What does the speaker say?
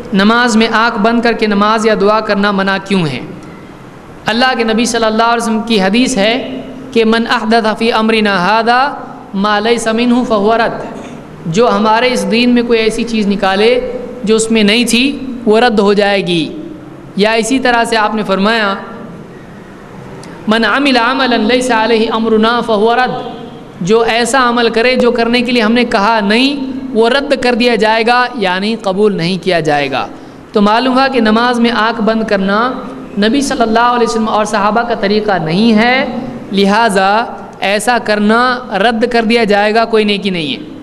नमाज में आँख बंद करके नमाज या दुआ करना मना क्यों है? अल्लाह के नबी सल्लल्लाहु अलैहि वसल्लम की हदीस है कि मन अहदथ फ़ी अमरिना हादा मा लैसा मिन्हु फहुव रद्द, जो हमारे इस दीन में कोई ऐसी चीज़ निकाले जो उसमें नहीं थी वो रद्द हो जाएगी। या इसी तरह से आपने फरमाया मन अमिल अमलन लैसा अलैहि अमरुना फहुव रद्द, जो ऐसा अमल करे जो करने के लिए हमने कहा नहीं वो रद्द कर दिया जाएगा, यानी कबूल नहीं किया जाएगा। तो मालूम हुआ कि नमाज में आँख बंद करना नबी सल्लल्लाहु अलैहि वसल्लम और सहाबा का तरीक़ा नहीं है, लिहाजा ऐसा करना रद्द कर दिया जाएगा, कोई नेकी नहीं है।